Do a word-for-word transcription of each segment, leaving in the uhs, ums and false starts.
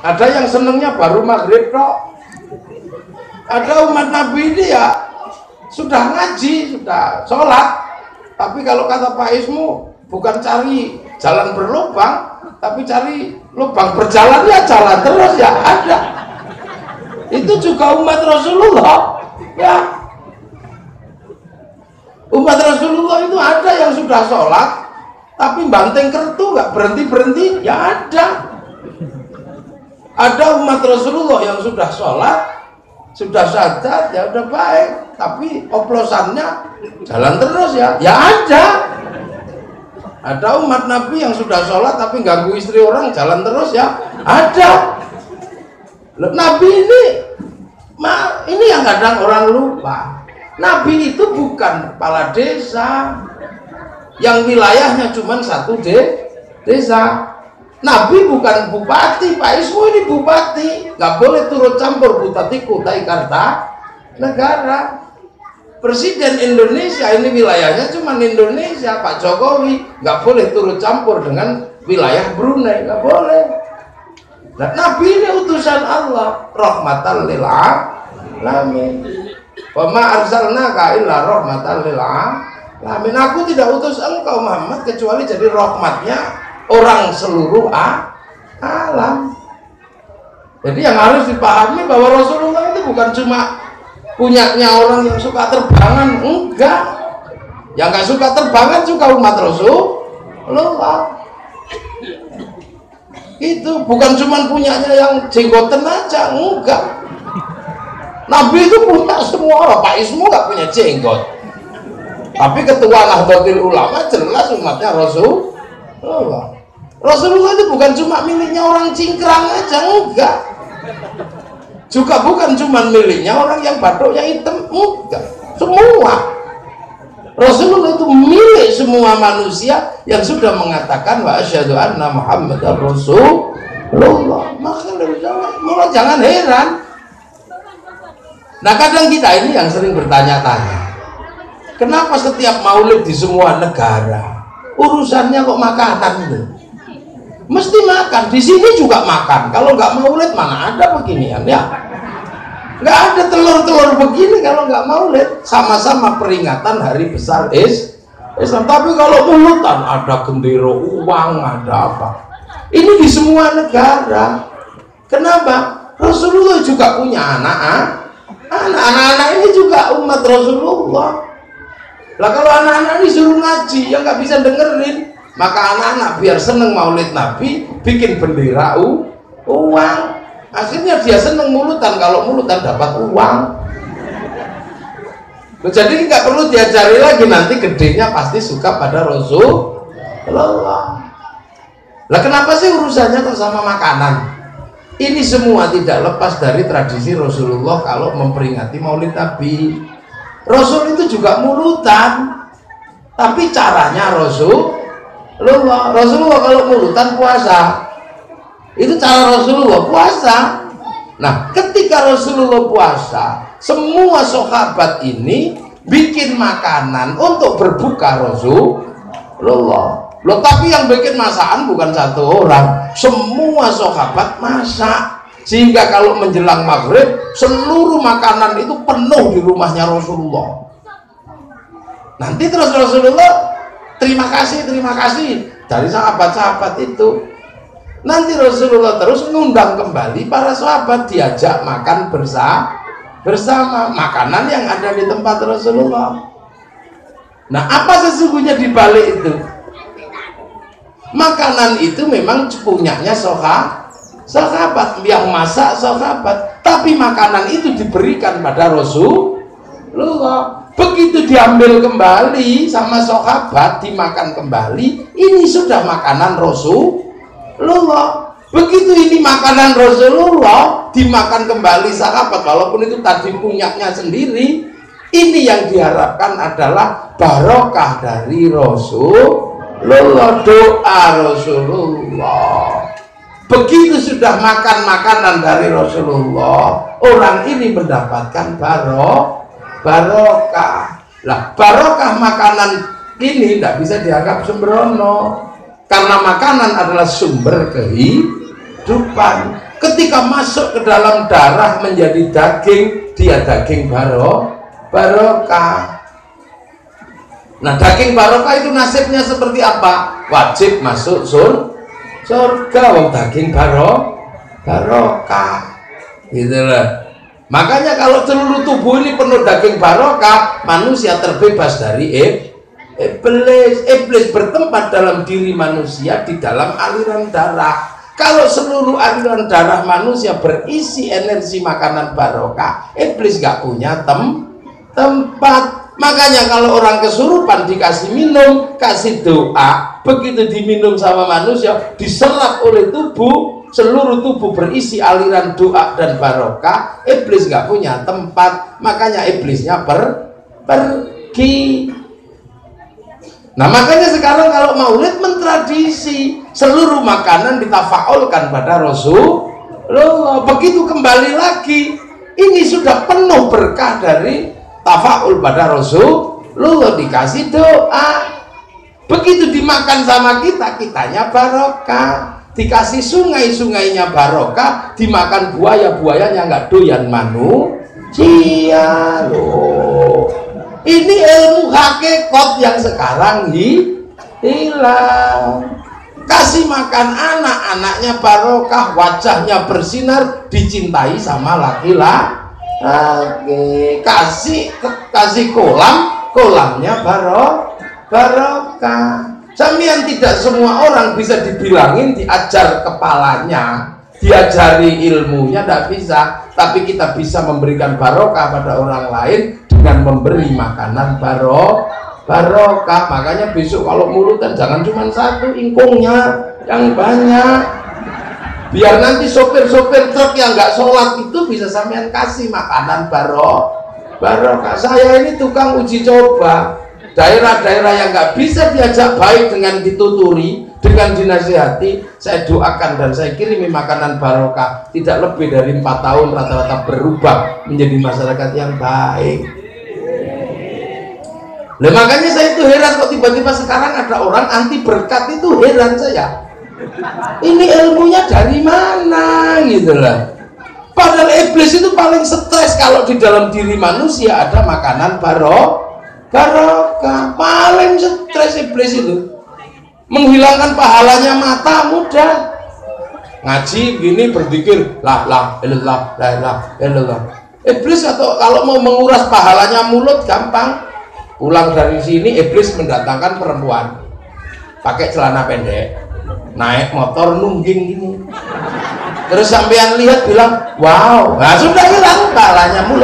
Ada yang senengnya baru maghrib kok. Ada umat Nabi ini ya sudah ngaji, sudah sholat, tapi kalau kata Pak Ismu bukan cari jalan berlubang, tapi cari lubang berjalan, ya jalan terus ya ada. Itu juga umat Rasulullah ya. Umat Rasulullah itu ada yang sudah sholat tapi banteng kertu nggak berhenti-berhenti, ya ada. Ada umat Rasulullah yang sudah sholat, sudah sajad, ya udah baik, tapi oplosannya jalan terus ya, ya ada. Ada umat Nabi yang sudah sholat tapi ganggu istri orang, jalan terus ya, ada. Nabi ini, ini yang kadang orang lupa. Nabi itu bukan kepala desa yang wilayahnya cuma satu de desa. Nabi bukan bupati, Pak Ismu ini bupati, nggak boleh turut campur bupati Kutai Kartanegara. Presiden Indonesia ini wilayahnya cuma Indonesia, Pak Jokowi nggak boleh turut campur dengan wilayah Brunei, nggak boleh. Nah, Nabi ini utusan Allah, rahmatan lil alamin. Wa ma arsalnaka illa rahmatan lil alamin. Aku tidak utus engkau Muhammad kecuali jadi rahmatnya orang seluruh alam. Jadi yang harus dipahami bahwa Rasulullah itu bukan cuma punyanya orang yang suka terbangan, enggak. Yang nggak suka terbangan juga umat Rasulullah. Itu bukan cuma punyanya yang jenggoten aja, enggak. Nabi itu punya semua orang. Pak Ismu nggak punya jenggot, tapi ketua Nahdlatul Ulama jelas umatnya Rasulullah. Rasulullah itu bukan cuma miliknya orang cingkrang aja, enggak. Juga bukan cuma miliknya orang yang batuknya hitam, enggak. Semua. Rasulullah itu milik semua manusia yang sudah mengatakan wa asyhadu anna Muhammadar Rasulullah. Maka mulai jangan heran. Nah, kadang kita ini yang sering bertanya-tanya, kenapa setiap maulid di semua negara urusannya kok makanan itu? Mesti makan, di sini juga makan. Kalau nggak maulid mana ada beginian ya? Nggak ada telur-telur begini kalau nggak maulid. Sama-sama peringatan hari besar is Islam. Tapi kalau mulutan ada gendero uang, ada apa? Ini di semua negara. Kenapa? Rasulullah juga punya anak. Anak-anak ini juga umat Rasulullah. Lah kalau anak-anak ini suruh ngaji, yang nggak bisa dengerin, maka anak-anak biar seneng maulid Nabi bikin bendera u, uang. Akhirnya dia seneng mulutan, kalau mulutan dapat uang. Jadi nggak perlu diajari lagi, nanti gedenya pasti suka pada Rasulullah. Lah kenapa sih urusannya kok sama makanan? Ini semua tidak lepas dari tradisi Rasulullah kalau memperingati maulid Nabi. Rasul itu juga mulutan, tapi caranya Rasul Rasulullah, Rasulullah kalau mulutan puasa, itu cara Rasulullah puasa. Nah, ketika Rasulullah puasa, semua sahabat ini bikin makanan untuk berbuka Rasulullah. Loh, tapi yang bikin masakan bukan satu orang, semua sahabat masak. Sehingga kalau menjelang maghrib, seluruh makanan itu penuh di rumahnya Rasulullah. Nanti terus Rasulullah terima kasih, terima kasih dari sahabat-sahabat itu. Nanti Rasulullah terus mengundang kembali para sahabat, diajak makan bersama bersama makanan yang ada di tempat Rasulullah. Nah, apa sesungguhnya di balik itu? Makanan itu memang punyanya sahabat, sahabat yang masak sahabat, tapi makanan itu diberikan pada Rasulullah. Begitu diambil kembali sama sahabat, dimakan kembali, ini sudah makanan Rasulullah. Begitu ini makanan Rasulullah dimakan kembali sahabat, walaupun itu tadi punyanya sendiri, ini yang diharapkan adalah barokah dari Rasulullah, doa Rasulullah. Begitu sudah makan makanan dari Rasulullah, orang ini mendapatkan barokah. Barokah. Lah, barokah makanan ini tidak bisa dianggap sembrono, karena makanan adalah sumber kehidupan. ketika masuk ke dalam darah menjadi daging, dia daging baro barokah. Nah, daging barokah itu nasibnya seperti apa? Wajib masuk sur surga wong daging baro barokah. Gitu loh. Makanya kalau seluruh tubuh ini penuh daging barokah, manusia terbebas dari iblis. Iblis bertempat dalam diri manusia di dalam aliran darah. Kalau seluruh aliran darah manusia berisi energi makanan barokah, iblis gak punya tem tempat. Makanya kalau orang kesurupan dikasih minum, kasih doa, begitu diminum sama manusia, diserap oleh tubuh, seluruh tubuh berisi aliran doa dan barokah, iblis gak punya tempat. Makanya iblisnya per pergi. Nah, makanya sekarang kalau maulid mentradisi, seluruh makanan ditafaulkan pada Rasulullah. Begitu kembali lagi, ini sudah penuh berkah dari tafaul pada Rasulullah, dikasih doa. Begitu dimakan sama kita, kitanya barokah. Dikasih sungai-sungainya barokah, dimakan buaya-buayanya nggak doyan manusia loh. Ini ilmu hakikat yang sekarang hilang. Kasih makan anak-anaknya barokah, wajahnya bersinar, dicintai sama laki-laki. Oke, kasih kasih kolam, kolamnya barok barokah. Samian tidak semua orang bisa dibilangin diajar kepalanya, diajari ilmunya, tidak bisa. Tapi kita bisa memberikan barokah pada orang lain dengan memberi makanan barok barokah. Makanya besok kalau mulutan jangan cuma satu ingkungnya, yang banyak. Biar nanti sopir-sopir truk yang nggak sholat itu bisa sampean kasih makanan barok barokah. Saya ini tukang uji coba. Daerah-daerah yang nggak bisa diajak baik dengan dituturi, dengan dinasihati, saya doakan dan saya kirimi makanan barokah. Tidak lebih dari empat tahun rata-rata berubah menjadi masyarakat yang baik. Nah, makanya saya itu heran kok tiba-tiba sekarang ada orang anti berkat, itu heran saya. Ini ilmunya dari mana gitu lah. Padahal iblis itu paling stres kalau di dalam diri manusia ada makanan barok barokah. Paling stres iblis itu. Menghilangkan pahalanya mata mudah. Ngaji gini berzikir la la ilallah la ilaha illallah. Iblis atau kalau mau menguras pahalanya mulut gampang. Pulang dari sini iblis mendatangkan perempuan pakai celana pendek, naik motor nungging gini, terus sampean lihat bilang wow, nah sudah hilang pahalanya mulut.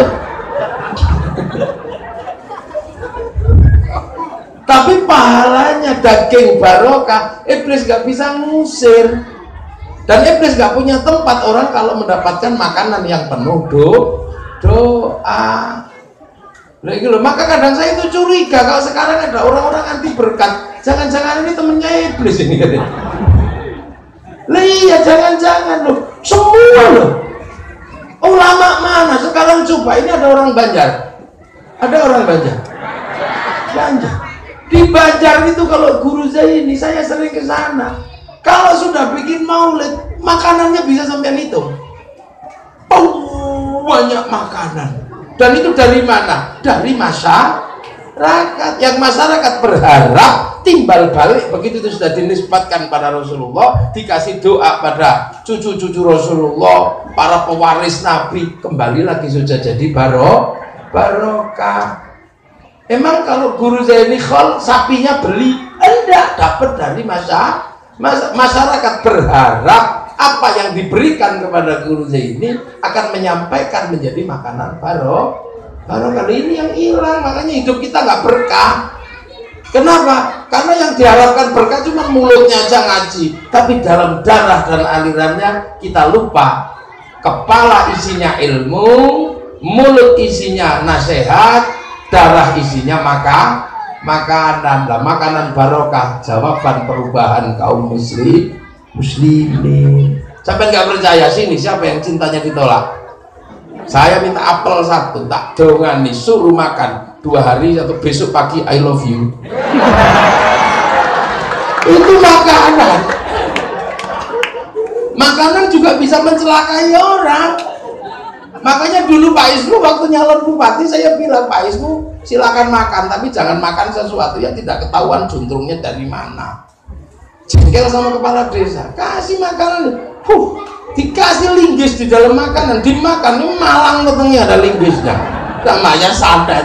Tapi pahalanya daging barokah iblis gak bisa ngusir, dan iblis gak punya tempat orang kalau mendapatkan makanan yang penuh do doa. Nah, gitu. Maka kadang saya itu curiga kalau sekarang ada orang-orang anti berkat, jangan-jangan ini temennya iblis ini. Lah iya, jangan-jangan loh, semua loh. Ulama mana sekarang? Coba, ini ada orang Banjar, ada orang Banjar, Banjar. Di Banjar itu kalau guru saya ini, saya sering ke sana. Kalau sudah bikin maulid, makanannya bisa sampai hitung. Oh, banyak makanan. Dan itu dari mana? Dari masyarakat. Yang masyarakat berharap timbal balik begitu itu sudah dinisbatkan pada Rasulullah, dikasih doa pada cucu-cucu Rasulullah, para pewaris Nabi, kembali lagi sudah jadi barok barokah. Emang kalau guru saya ini khol, sapinya beli? Enggak, dapat dari masa, masa masyarakat berharap apa yang diberikan kepada guru saya ini akan menyampaikan menjadi makanan barok barokah. Ini yang hilang, makanya hidup kita nggak berkah. Kenapa? Karena yang diharapkan berkah cuma mulutnya aja ngaji, tapi dalam darah dan alirannya kita lupa. Kepala isinya ilmu, mulut isinya nasihat, darah isinya maka makanan. Lah, makanan barokah jawaban perubahan kaum muslim muslimin. Sampai nggak percaya, sini siapa yang cintanya ditolak? Saya minta apel satu, tak dongani, suruh makan dua hari atau besok pagi I love you. Itu makanan. Makanan juga bisa mencelakai orang. Makanya dulu Pak Isnu waktu nyalon bupati saya bilang, Pak Isnu silakan makan, tapi jangan makan sesuatu yang tidak ketahuan juntrungnya dari mana. Jengkel sama kepala desa, kasih makanan, huh, dikasih linggis di dalam makanan, dimakan, ini malang petengnya ada linggisnya, namanya santet.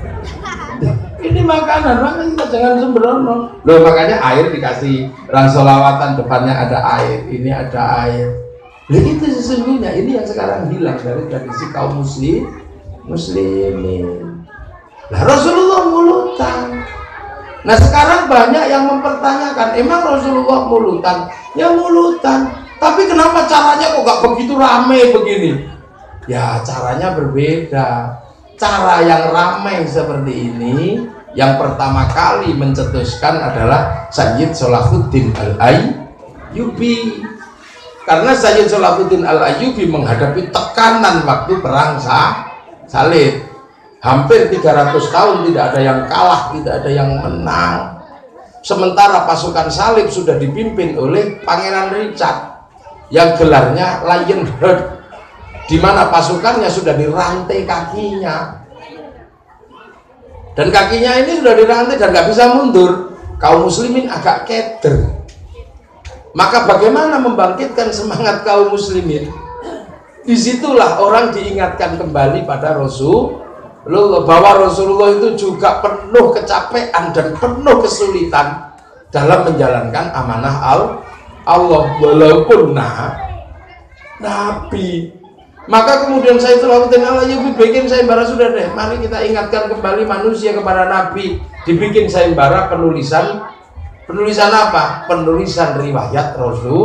Ini makanan, makanya kita jangan sembrono. Loh, makanya air dikasih orang sholawatan, depannya ada air, ini ada air. Nah, itu sesungguhnya ini yang sekarang hilang dari tradisi kaum muslim muslimin. Nah, Rasulullah mulutan. Nah, sekarang banyak yang mempertanyakan, emang Rasulullah mulutan? Ya mulutan, tapi kenapa caranya kok gak begitu rame begini? Ya caranya berbeda. Cara yang ramai seperti ini yang pertama kali mencetuskan adalah Sayyid Shalahuddin Al-Ayyubi. Karena Sayyid Shalahuddin Al-Ayyubi menghadapi tekanan waktu perang sah, salib, hampir tiga ratus tahun tidak ada yang kalah, tidak ada yang menang. Sementara pasukan salib sudah dipimpin oleh Pangeran Richard yang gelarnya Lionheart, di mana pasukannya sudah dirantai kakinya, dan kakinya ini sudah dirantai dan nggak bisa mundur. Kaum muslimin agak keder. Maka bagaimana membangkitkan semangat kaum muslimin? Disitulah orang diingatkan kembali pada Rasulullah, bahwa Rasulullah itu juga penuh kecapean dan penuh kesulitan dalam menjalankan amanah Allah, walaupun nah, Nabi. Maka kemudian saya Shalahuddin Al-Ayyubi bikin sayembara, sudah deh, mari kita ingatkan kembali manusia kepada Nabi. Dibikin sayembara penulisan. Penulisan apa? Penulisan riwayat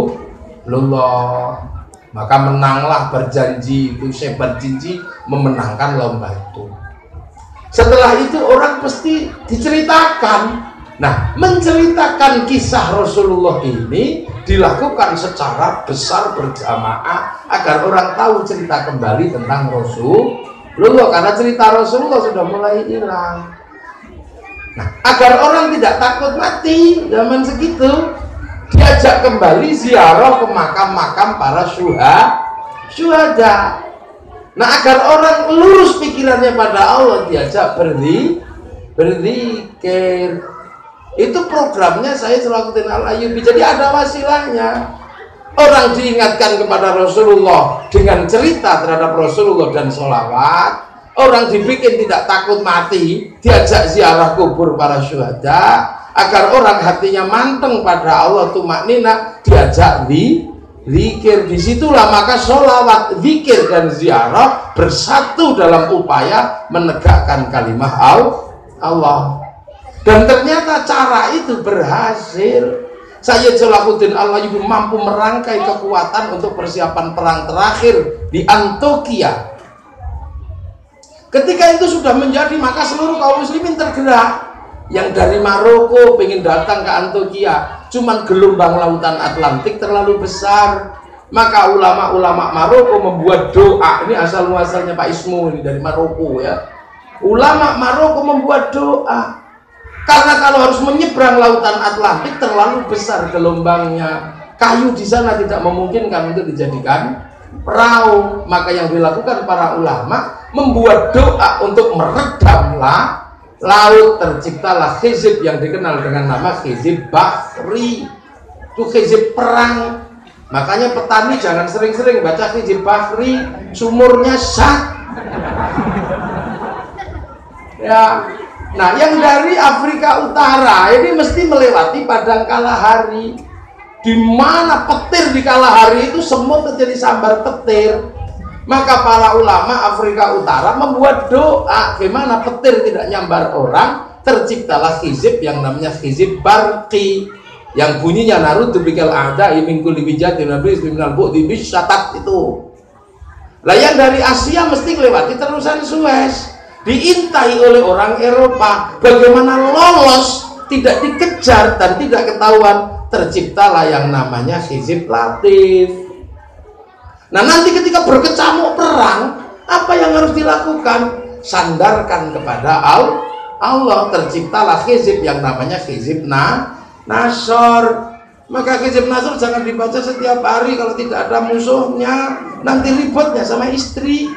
Rasulullah. Maka menanglah berjanji itu, saya berjanji memenangkan lomba itu. Setelah itu orang pasti diceritakan. Nah, menceritakan kisah Rasulullah ini dilakukan secara besar berjamaah agar orang tahu cerita kembali tentang Rasulullah, karena cerita Rasulullah sudah mulai hilang. Nah, agar orang tidak takut mati zaman segitu, diajak kembali ziarah ke makam-makam para syuhada. Syuhada. Nah, agar orang lurus pikirannya pada Allah, diajak berdi, berzikir. Itu programnya saya Shalahuddin Al-Ayyubi. Jadi ada wasilahnya. Orang diingatkan kepada Rasulullah dengan cerita terhadap Rasulullah dan sholawat. Orang dibikin tidak takut mati, diajak ziarah kubur para syuhada, agar orang hatinya manteng pada Allah, tumaknina, diajak di zikir. Disitulah maka sholawat, zikir dan ziarah bersatu dalam upaya menegakkan kalimah Allah. Dan ternyata cara itu berhasil. Sayyid Shalahuddin Al-Ayyubi mampu merangkai kekuatan untuk persiapan perang terakhir di Antokia. Ketika itu sudah menjadi, maka seluruh kaum muslimin tergerak. Yang dari Maroko pengen datang ke Antokia, cuman gelombang lautan Atlantik terlalu besar. Maka ulama-ulama Maroko membuat doa. Ini asal muasalnya Pak Ismu ini dari Maroko ya. Ulama Maroko membuat doa, karena kalau harus menyeberang lautan Atlantik terlalu besar gelombangnya, kayu di sana tidak memungkinkan untuk dijadikan perahu. Maka yang dilakukan para ulama membuat doa untuk meredamlah laut. Terciptalah hizib yang dikenal dengan nama hizib Bahri. Itu hizib perang. Makanya petani jangan sering-sering baca hizib Bahri, sumurnya sak. Ya. Nah, yang dari Afrika Utara ini mesti melewati padang Kalahari, di mana petir di Kalahari itu semut terjadi sambar petir. Maka para ulama Afrika Utara membuat doa, gimana petir tidak nyambar orang. Terciptalah hizib yang namanya hizib Barqi, yang bunyinya narutu bikal ada imingkul dibijatin nabis biminal bu'di bisyatat itu. Lah yang dari Asia mesti melewati terusan Suez, diintai oleh orang Eropa. Bagaimana lolos, tidak dikejar dan tidak ketahuan. Terciptalah yang namanya hizib Latif. Nah, nanti ketika berkecamuk perang, apa yang harus dilakukan? Sandarkan kepada Allah. Terciptalah hizib yang namanya hizib na Nasor. Maka Hizb Nasr jangan dibaca setiap hari kalau tidak ada musuhnya, nanti ributnya sama istri.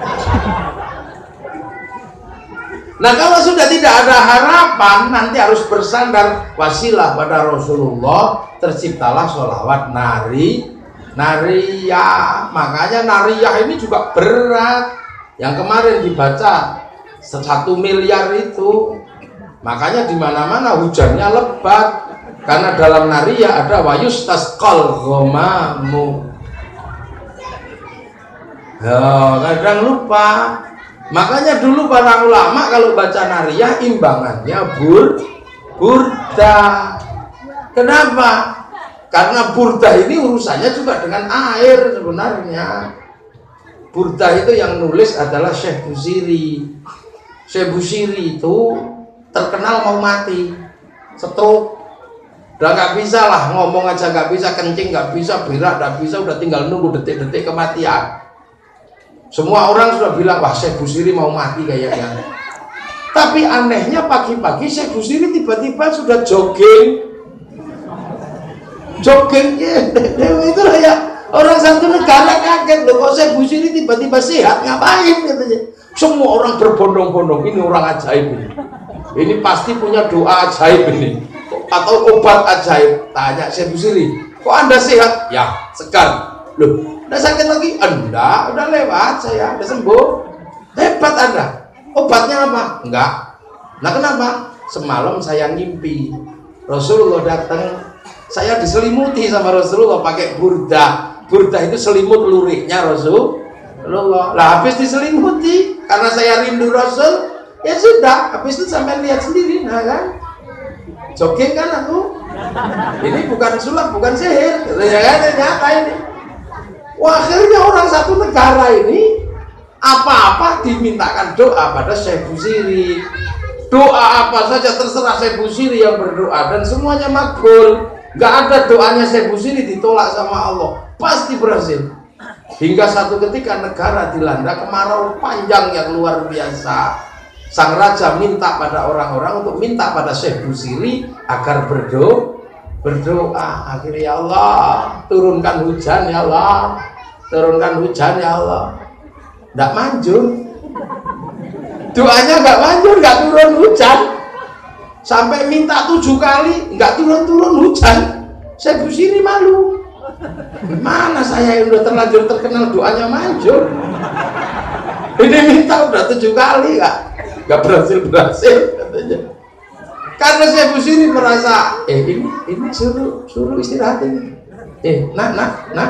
Nah kalau sudah tidak ada harapan, nanti harus bersandar wasilah pada Rasulullah, terciptalah sholawat nari nariyah. Makanya nariyah ini juga berat, yang kemarin dibaca satu miliar itu. Makanya di mana-mana hujannya lebat, karena dalam nariyah ada wayustasqal ghamamu. Ya, kadang lupa. Makanya dulu para ulama kalau baca nariyah imbangannya bur burda. Kenapa? Karena burda ini urusannya juga dengan air sebenarnya. Burda itu yang nulis adalah Syekh Busiri. Syekh Busiri itu terkenal mau mati, stroke. Udah nggak bisa lah, ngomong aja nggak bisa, kencing nggak bisa, berak nggak bisa, udah tinggal nunggu detik-detik kematian. Semua orang sudah bilang, wah Syekh Busiri mau mati kayaknya. Tapi anehnya pagi-pagi Syekh Busiri tiba-tiba sudah jogging. Jogging ya, itulah ya. Orang satu negara kaget loh, kok Syekh Busiri tiba-tiba sehat, ngapain katanya. Semua orang berbondong-bondong, ini orang ajaib ini. Ini pasti punya doa ajaib ini, atau obat ajaib. Tanya Syekh Busiri, kok Anda sehat? Ya, segar. Loh, udah sakit lagi? Enggak, udah lewat saya, udah sembuh. Hebat Anda. Obatnya apa? Enggak. Nah kenapa? Semalam saya ngimpi Rasulullah datang, saya diselimuti sama Rasulullah pakai burda. Burda itu selimut luriknya Rasulullah. Lah habis diselimuti, karena saya rindu Rasul, ya sudah, habis itu sampai lihat sendiri, nah kan? Jogging kan aku. Ini bukan sulap, bukan sihir, ya kan? Nyata ini. Wah, akhirnya orang satu negara ini apa-apa dimintakan doa pada Syekh Busiri. Doa apa saja terserah Syekh Busiri yang berdoa dan semuanya makbul. Gak ada doanya Syekh Busiri ditolak sama Allah, pasti berhasil. Hingga satu ketika negara dilanda kemarau panjang yang luar biasa. Sang raja minta pada orang-orang untuk minta pada Syekh Busiri agar berdoa. Berdoa, akhirnya ya Allah turunkan hujan ya Allah, turunkan hujan ya Allah. Nggak manjur, doanya nggak manjur, nggak turun hujan. Sampai minta tujuh kali nggak turun-turun hujan. Syekh Busiri malu. Mana saya yang udah terlanjur terkenal doanya manjur, ini minta udah tujuh kali nggak nggak berhasil berhasil katanya. Karena Syekh Busiri merasa, eh ini ini suruh suruh istirahat ini, eh nak nak nak,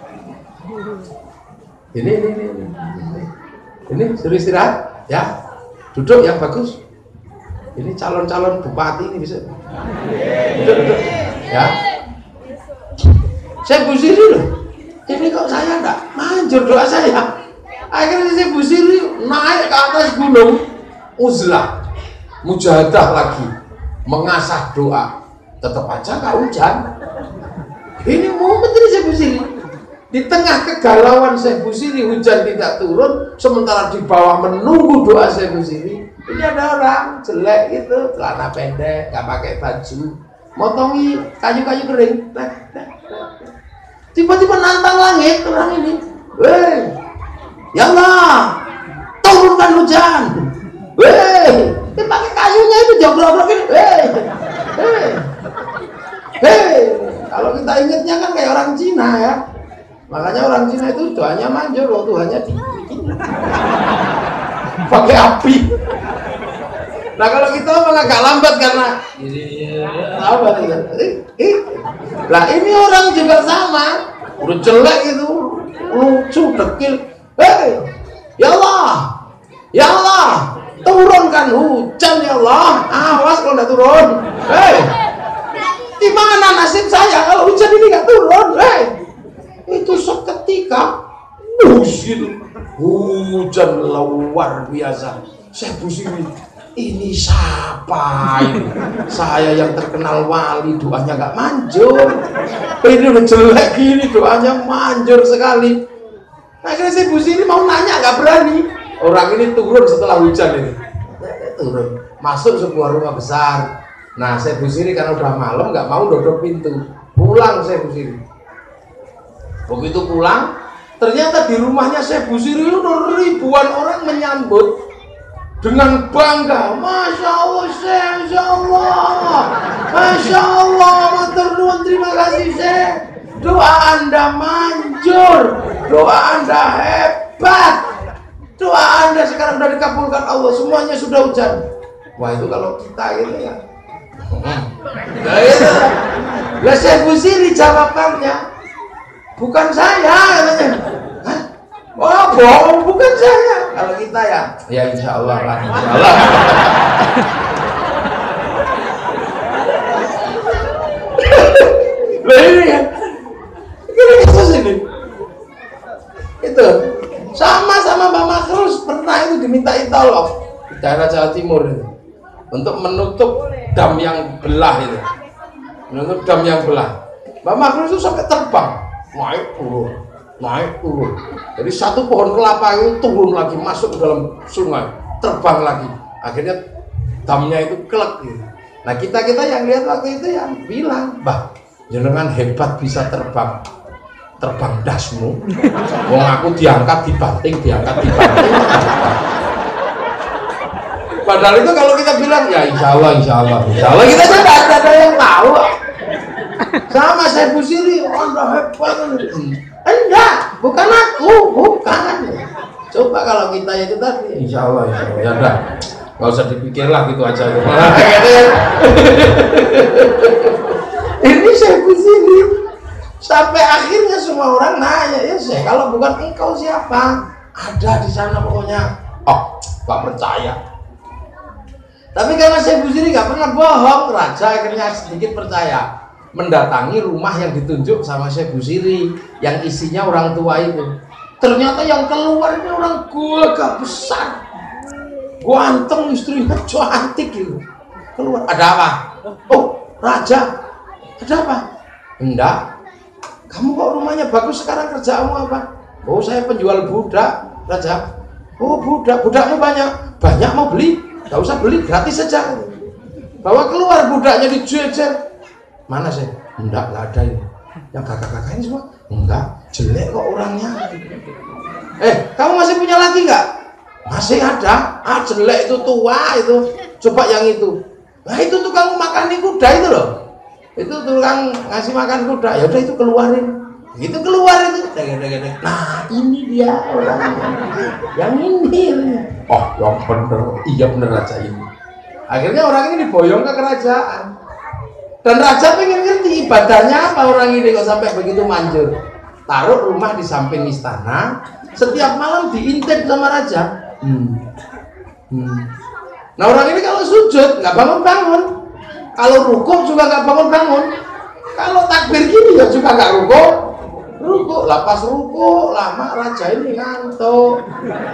ini ini ini ini, ini suruh istirahat ya, duduk yang bagus. Ini calon-calon bupati ini bisa, duduk duduk ya. Syekh Busiri loh, ini kok saya enggak manjur doa saya. Akhirnya Syekh Busiri naik ke atas gunung uzlah, mujahadah lagi, mengasah doa, tetap aja nggak hujan. Ini momen ini Syekh Busiri, di tengah kegalauan Syekh Busiri hujan tidak turun, sementara di bawah menunggu doa Syekh Busiri. Ini ada orang jelek gitu, celana pendek, nggak pakai baju, motongi kayu-kayu kering, nah, nah, nah. Tiba-tiba nantang langit orang ini, weh, ya Allah, turunkan hujan, weh. Dia pakai kayunya itu jogrok-jogrokin, hei, hei, hei. Kalau kita ingatnya kan kayak orang Cina ya, makanya orang Cina itu doanya manjur, waktu hanya dibikin pakai api. Nah kalau kita malah agak lambat karena apa nih? Lah ini orang juga sama, udah jelek itu, lucu, dekil, hei, ya Allah, ya Allah. Turunkan hujan ya Allah, awas kalau nggak turun. Hei, di mana nasib saya kalau hujan ini nggak turun? Hei, itu seketika musim hujan luar biasa. Syekh Busiri, ini siapa ini? Saya yang terkenal wali, doanya nggak manjur. Ini udah jelek gini, doanya manjur sekali. Akhirnya Syekh Busiri mau nanya nggak berani. Orang ini turun setelah hujan ini, turun masuk sebuah rumah besar. Nah Syekh Busiri karena udah malam nggak mau dodok pintu, Pulang Syekh Busiri. Begitu pulang, ternyata di rumahnya Syekh Busiri itu ribuan orang menyambut dengan bangga. Masya Allah Syekh, Masya Allah, Masya Allah, matur nuwun, terima kasih Syekh. Doa Anda manjur, doa Anda hebat, doa Anda sekarang sudah dikabulkan Allah, semuanya sudah hujan. Wah itu kalau kita gitu ya. Nah itu, lah Syekh Busiri jawabannya, bukan saya katanya. Hah? Oh bohong, bukan saya. Kalau kita ya, ya insya Allah lah, insya Allah. Lah ini kan, ini kasus ini. Itu sama-sama Mbak Makhrus pernah itu dimintai tolong di daerah Jawa Timur itu untuk menutup dam yang belah itu, menutup dam yang belah. Mbak Makhrus itu sampai terbang, naik turun, naik turun. Jadi satu pohon kelapa itu turun lagi masuk ke dalam sungai, terbang lagi. Akhirnya damnya itu kelek gitu. Nah kita kita yang lihat waktu itu yang bilang, bah, jenengan hebat bisa terbang, terbang dasmu. Wong aku diangkat dibanting, diangkat dibanting. Padahal itu kalau kita bilang ya insya Allah, insya Allah, insya Allah kita saja tidak ada yang tahu. Sama Syekh Busiri, oh Anda hebat. Enggak, bukan aku, bukan. Coba kalau kita itu tadi, insya Allah, insya Allah, ya udah, nggak usah dipikirlah gitu aja. Ini Syekh Busiri, sampai akhirnya semua orang nanya, ya Syekh, kalau bukan engkau siapa? Ada di sana pokoknya. Oh, nggak percaya. Tapi karena Syekh Busiri nggak pernah bohong, raja akhirnya sedikit percaya. Mendatangi rumah yang ditunjuk sama Syekh Busiri yang isinya orang tua itu. Ternyata yang keluar ini orang gagah besar, ganteng, istrinya cantik gitu. Keluar, ada apa? Oh, raja, ada apa? Enggak. Kamu kok rumahnya bagus, sekarang kerjamu apa? Oh, saya penjual budak, raja. Oh, budak, budakmu banyak, banyak mau beli? Gak usah beli, gratis saja. Bawa keluar budaknya dijejer. Mana sih? Enggak, enggak ada ini. Yang kakak-kakak ini semua? Enggak, jelek kok orangnya. Eh, kamu masih punya lagi nggak? Masih ada. Ah, jelek itu, tua itu. Coba yang itu. Nah, itu tukang makan kuda itu loh. Itu tukang ngasih makan kuda. Ya udah itu keluarin. Itu keluar itu. Nah, ini dia orangnya. Yang ini. Oh, yang bener. Iya bener raja ini. Akhirnya orang ini diboyong ke kerajaan. Dan raja pengen ngerti ibadahnya apa orang ini kok sampai begitu manjur. Taruh rumah di samping istana, setiap malam diintip sama raja. Hmm. Hmm. Nah orang ini kalau sujud nggak bangun-bangun, kalau rukuk juga nggak bangun-bangun, kalau takbir gini ya juga nggak rukuk, rukuk, lapas rukuk, lama raja ini ngantuk,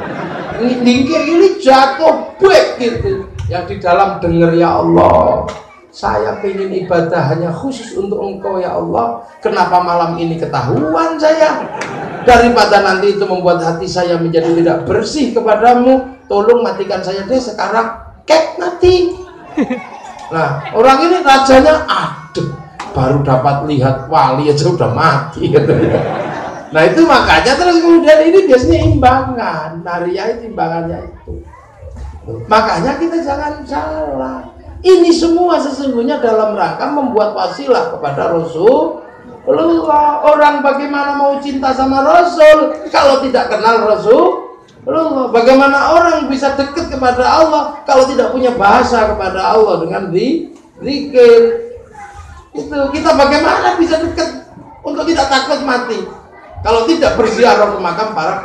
dingkir ini jatuh, bek gitu. Yang di dalam denger ya Allah. Saya pengen ibadah hanya khusus untuk engkau ya Allah. Kenapa malam ini ketahuan saya? Daripada nanti itu membuat hati saya menjadi tidak bersih kepadamu, tolong matikan saya deh sekarang. Kek mati. Nah orang ini rajanya, aduh, baru dapat lihat wali aja udah mati katanya. Nah itu makanya terus kemudian ini biasanya imbangan. Nariah itu imbangannya itu. Makanya kita jangan salah. Ini semua sesungguhnya dalam rangka membuat wasilah kepada Rasulullah. Orang bagaimana mau cinta sama Rasul kalau tidak kenal Rasulullah? Bagaimana orang bisa dekat kepada Allah kalau tidak punya bahasa kepada Allah dengan zikir? Itu kita bagaimana bisa dekat untuk tidak takut mati kalau tidak berziarah ke makam para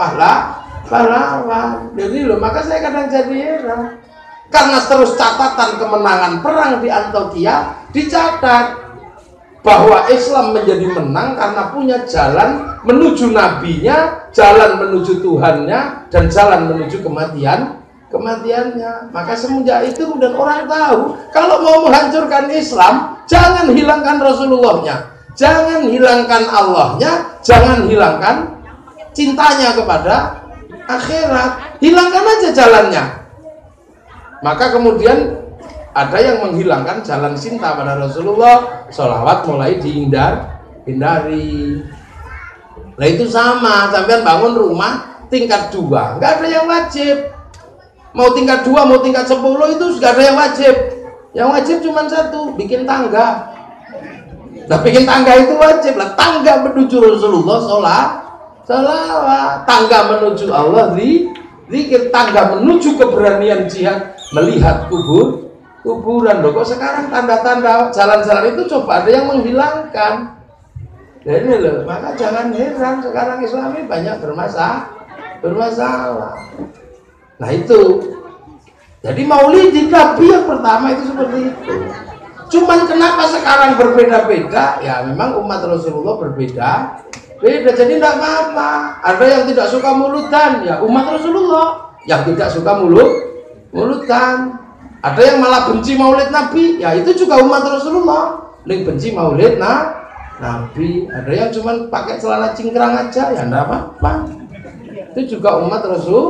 pahlawan. Jadi loh, maka saya kadang jadi heran. Karena terus catatan kemenangan perang di Antioquia dicatat bahwa Islam menjadi menang karena punya jalan menuju nabinya, jalan menuju Tuhannya, dan jalan menuju kematian kematiannya. Maka semenjak itu kemudian orang tahu kalau mau menghancurkan Islam, jangan hilangkan Rasulullahnya, jangan hilangkan Allahnya, jangan hilangkan cintanya kepada akhirat, hilangkan aja jalannya. Maka kemudian ada yang menghilangkan jalan cinta pada Rasulullah, sholawat mulai dihindar hindari. Nah itu sama, sampean bangun rumah tingkat dua, nggak ada yang wajib. Mau tingkat dua, mau tingkat sepuluh itu nggak ada yang wajib. Yang wajib cuma satu, bikin tangga. Nah bikin tangga itu wajib lah, tangga menuju Rasulullah, sholat, sholawat, tangga menuju Allah, zikir, tangga menuju keberanian jihad, melihat kubur, kuburan. Loh kok sekarang tanda-tanda jalan-jalan itu coba ada yang menghilangkan. Nah ini loh, maka jangan heran sekarang Islam ini banyak bermasalah, bermasalah. Nah itu, jadi maulid Nabi yang pertama itu seperti itu. Cuman kenapa sekarang berbeda-beda? Ya memang umat Rasulullah berbeda, beda. Jadi tidak apa-apa. Ada yang tidak suka mulutan, ya umat Rasulullah. Yang tidak suka mulut, mulutan. Ada yang malah benci maulid Nabi, ya itu juga umat Rasulullah. Yang benci maulid nah, Nabi. Ada yang cuman pakai celana cingkrang aja, ya tidak apa-apa. Itu juga umat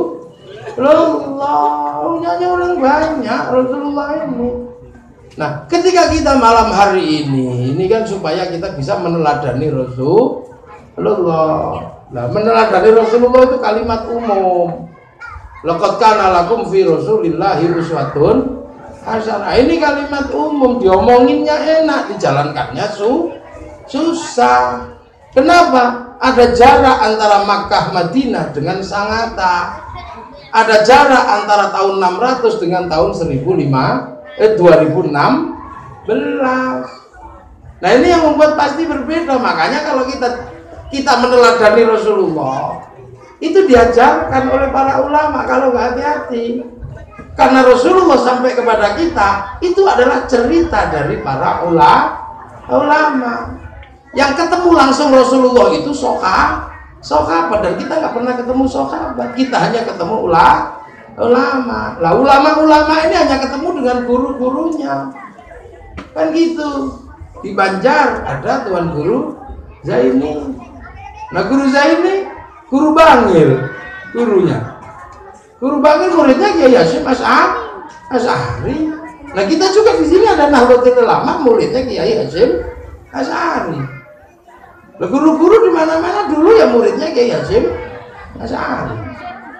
Rasulullah. Nyanyi orang banyak Rasulullah ini. Nah, ketika kita malam hari ini, ini kan supaya kita bisa meneladani Rasulullah. Nah, meneladani Rasulullah itu kalimat umum. Laqad kana lakum fi Rasulillahi uswatun hasanah. Ini kalimat umum, diomonginnya enak, dijalankannya su susah. Kenapa? Ada jarak antara Makkah Madinah dengan Sangatta. Ada jarak antara tahun enam ratus dengan tahun seribu lima Eh, dua ribu enam belas. Nah ini yang membuat pasti berbeda. Makanya kalau kita kita meneladani Rasulullah itu diajarkan oleh para ulama kalau nggak hati-hati. Karena Rasulullah sampai kepada kita itu adalah cerita dari para ulama. Yang ketemu langsung Rasulullah itu soka, sokabat, dan kita nggak pernah ketemu sokabat. Kita hanya ketemu ulama. Ulama, lah ulama-ulama ini hanya ketemu dengan guru-gurunya, kan gitu. Di Banjar ada Tuan Guru Zaini. Nah Guru Zaini, Guru Bangil, gurunya. Guru Bangil muridnya Kiai Hasyim Asy'ari. Nah kita juga di sini ada Nahdlatul Ulama, muridnya Kiai Hasyim Asy'ari. Nah guru-guru di mana-mana dulu ya muridnya Kiai Hasyim Asy'ari.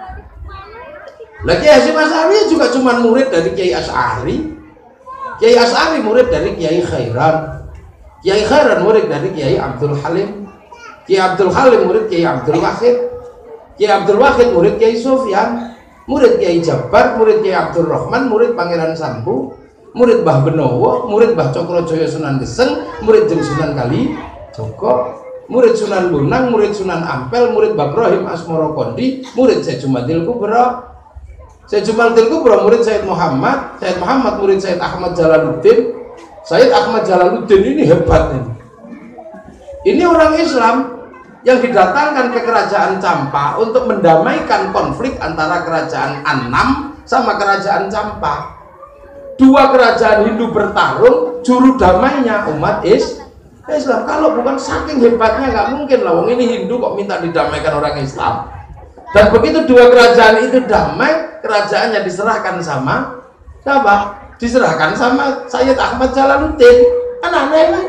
Lagi Hasyim Asy'ari juga cuma murid dari Kiai Asy'ari. Kiai Asy'ari murid dari Kiai Khairan. Kiai Khairan murid dari Kiai Abdul Halim. Kiai Abdul Halim murid Kiai Abdul Wahid. Kiai Abdul Wahid murid Kiai Sufyan. Murid Kiai Jabar, murid Kiai Abdul Rahman, murid Pangeran Sambu, murid Mbah Benowo, murid Mbah Cokrojoyo Sunan Geseng, murid Jeng Sunan Kali Joko, murid Sunan Bonang, murid Sunan Ampel, murid Mbah Ibrahim Asmoro Kondi, murid Syekh Jumadil Kubra. Syekh Jumadil Kubra murid Sayyid Muhammad, Sayyid Muhammad murid Sayyid Ahmad Jalaluddin. Sayyid Ahmad Jalaluddin ini hebat ini. Ini orang Islam yang didatangkan ke kerajaan Campa untuk mendamaikan konflik antara kerajaan Annam sama kerajaan Campa. Dua kerajaan Hindu bertarung, juru damainya umat Islam. Kalau bukan saking hebatnya nggak mungkin lah, wong ini Hindu kok minta didamaikan orang Islam. Dan begitu dua kerajaan itu damai, kerajaannya diserahkan sama siapa? Diserahkan sama Sayyid Ahmad Jalaluddin. Anak-anak ini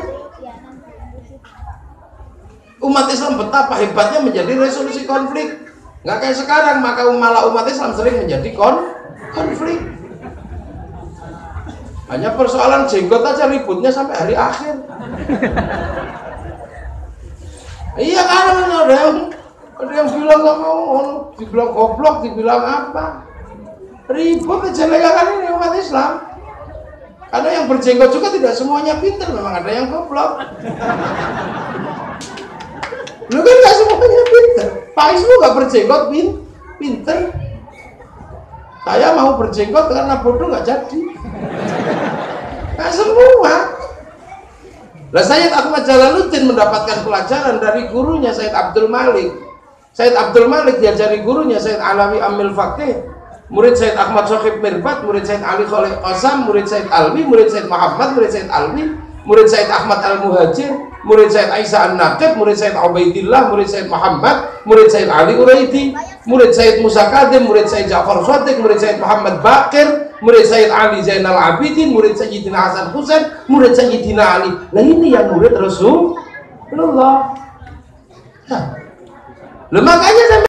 umat Islam betapa hebatnya menjadi resolusi konflik. Nggak kayak sekarang, maka malah umat Islam sering menjadi kon konflik. Hanya persoalan jenggot aja ributnya sampai hari akhir. Iya kan, ada yang ada yang bilang nggak mau, dibilang goblok, dibilang apa, ribut aja kan ini umat Islam. Karena yang berjenggot juga tidak semuanya pintar, memang ada yang goblok. Lu kan nggak semuanya pintar. Pak Ismu nggak berjenggot pin, pintar. Saya mau berjenggot karena bodoh nggak jadi. Nggak semua. Lah Sayyid Ahmad Jalaluddin mendapatkan pelajaran dari gurunya Sayyid Abdul Malik. Sayyid Abdul Malik diajari gurunya Sayyid Alawi Amil Faqih, murid Sayyid Ahmad Sohib Mirbat, murid Sayyid Ali Khalil Qasam, murid Sayyid Alwi, murid Sayyid Muhammad, murid Sayyid Alwi, murid Sayyid Ahmad Al-Muhajir, murid Sayyid Aisyah An-Naqib, murid Sayyid Ubaidillah, murid Sayyid Muhammad, murid Sayyid Ali Uraidi, murid Sayyid Musa Kadim, murid Sayyid Ja'far Shadiq, murid Sayyid Muhammad Bakir, murid Sayyid Ali Zainal Abidin, murid Sayyidina Hasan Husain, murid Sayyidina Ali. Nah ini yang murid Rasulullah. Nah, makanya